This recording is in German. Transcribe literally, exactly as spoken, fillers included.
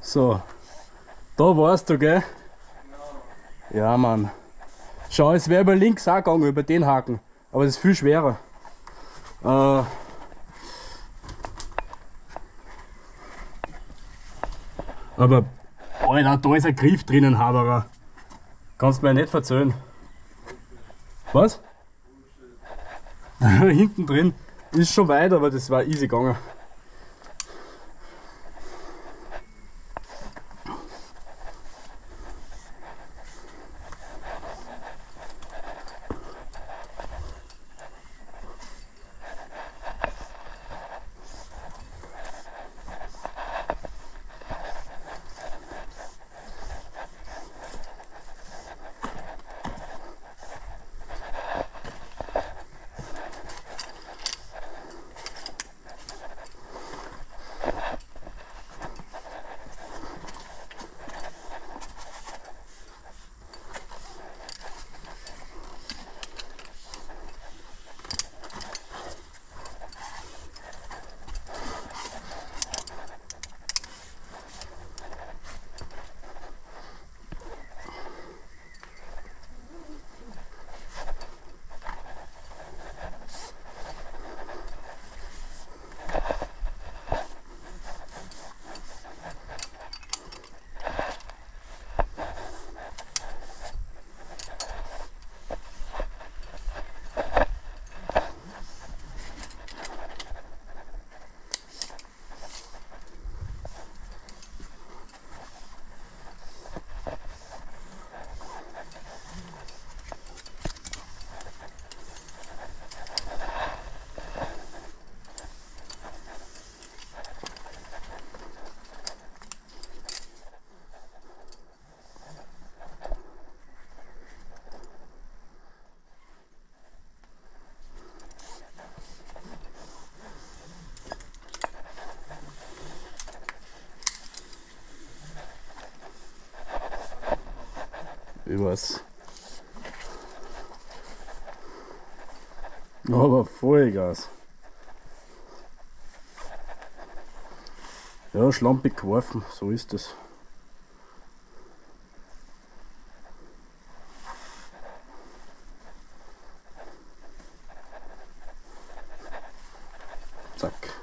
So, da warst du, gell? Ja, Mann. Schau, es wäre über links auch gegangen, über den Haken. Aber das ist viel schwerer. Äh, aber, Alter, da ist ein Griff drinnen, Haberer. Kannst du mir nicht verzählen. Was? Hinten drin. Ist schon weit, aber das war easy gegangen. Ich weiß. Aber Vollgas. Ja, schlampig geworfen, so ist es. Zack.